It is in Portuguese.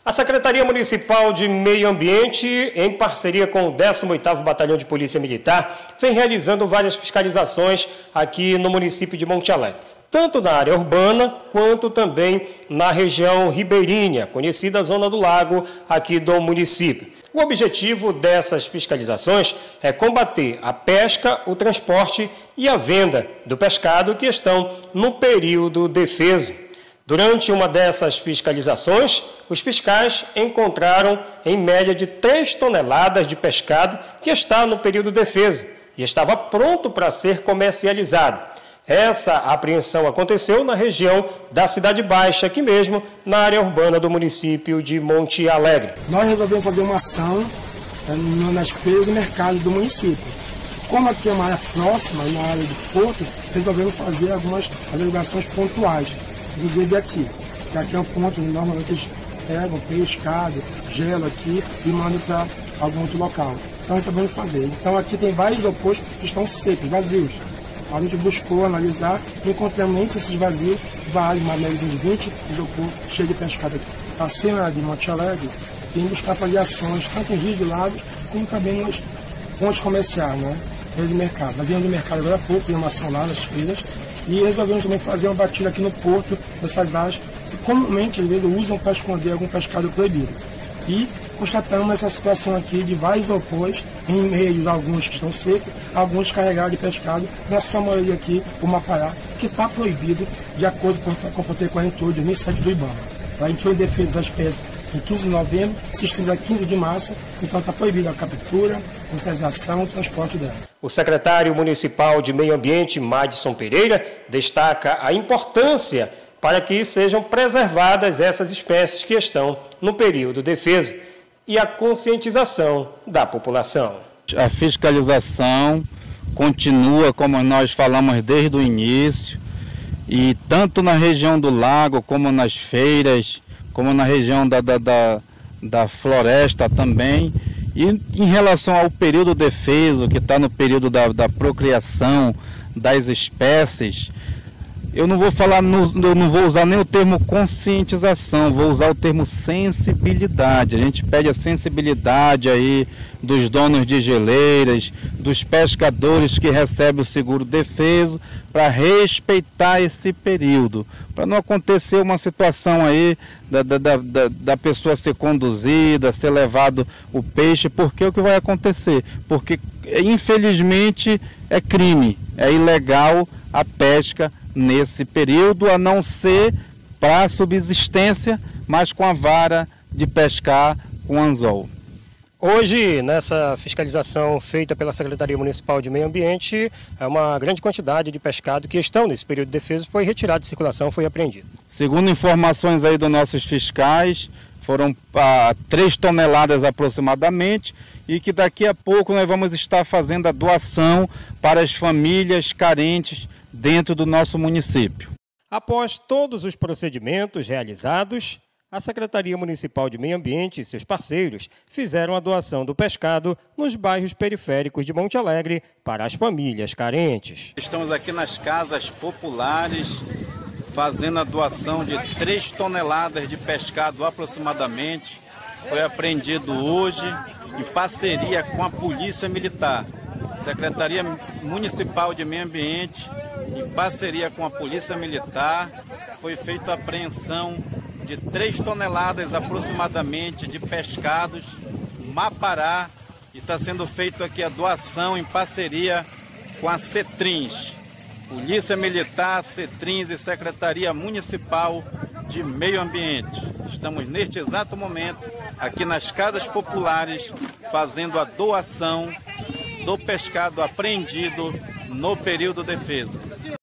A Secretaria Municipal de Meio Ambiente, em parceria com o 18º Batalhão de Polícia Militar, vem realizando várias fiscalizações aqui no município de Monte Alegre, tanto na área urbana quanto também na região ribeirinha, conhecida Zona do Lago, aqui do município. O objetivo dessas fiscalizações é combater a pesca, o transporte e a venda do pescado que estão no período defeso. Durante uma dessas fiscalizações, os fiscais encontraram em média de 3 toneladas de pescado que está no período defeso e estava pronto para ser comercializado. Essa apreensão aconteceu na região da Cidade Baixa, aqui mesmo na área urbana do município de Monte Alegre. Nós resolvemos fazer uma ação nas feiras e mercados do município. Como aqui é uma área próxima, na área do porto, resolvemos fazer algumas averiguações pontuais. Inclusive aqui, que aqui é um ponto onde normalmente eles pegam pescado, gelo aqui e mandam para algum outro local. Então resolvemos fazer. Então aqui tem vários isopores que estão secos, vazios. A gente buscou analisar e encontramos entre esses vazios vários, mais ou menos uns 20 isopor cheios de pescado aqui. A cena de Monte Alegre tem buscar fazer ações tanto em rios de lagos como também nos pontos comerciais, né? Feiras de mercado. Nós viemos do mercado agora há pouco, tem uma ação lá nas feiras. E resolvemos também fazer uma batida aqui no porto, nessas áreas que comumente às vezes usam para esconder algum pescado proibido. E constatamos essa situação aqui de vários isopores, em meio a alguns que estão secos, alguns carregados de pescado, na sua maioria aqui o mapará, que está proibido de acordo com o Protocolo 48 de 2007 do IBAMA. Ela entrou em defesa das espécies em 15 de novembro, se estende a 15 de março, então está proibida a captura, comercialização e transporte dela. O secretário municipal de Meio Ambiente, Madison Pereira, destaca a importância para que sejam preservadas essas espécies que estão no período defeso e a conscientização da população. A fiscalização continua, como nós falamos desde o início, e tanto na região do lago, como nas feiras, como na região da floresta também. E em relação ao período defeso, que está no período da procriação das espécies, eu não vou falar, eu não vou usar nem o termo conscientização, vou usar o termo sensibilidade. A gente pede a sensibilidade aí dos donos de geleiras, dos pescadores que recebem o seguro defeso, para respeitar esse período, para não acontecer uma situação aí da pessoa ser conduzida, ser levado o peixe, porque o que vai acontecer? Porque infelizmente é crime, é ilegal a pesca nesse período, a não ser para subsistência, mas com a vara de pescar com anzol. Hoje, nessa fiscalização feita pela Secretaria Municipal de Meio Ambiente, uma grande quantidade de pescado que estão nesse período de defeso foi retirado de circulação, foi apreendido. Segundo informações aí dos nossos fiscais, foram 3 toneladas aproximadamente, e que daqui a pouco nós vamos estar fazendo a doação para as famílias carentes dentro do nosso município. Após todos os procedimentos realizados, a Secretaria Municipal de Meio Ambiente e seus parceiros fizeram a doação do pescado nos bairros periféricos de Monte Alegre para as famílias carentes. Estamos aqui nas casas populares fazendo a doação de 3 toneladas de pescado aproximadamente. Foi apreendido hoje em parceria com a Polícia Militar. Secretaria Municipal de Meio Ambiente, em parceria com a Polícia Militar, foi feita a apreensão de 3 toneladas aproximadamente de pescados mapará, e está sendo feita aqui a doação em parceria com a CETRINS, Polícia Militar, CETRINS e Secretaria Municipal de Meio Ambiente. Estamos neste exato momento aqui nas casas populares fazendo a doação do pescado apreendido no período defeso.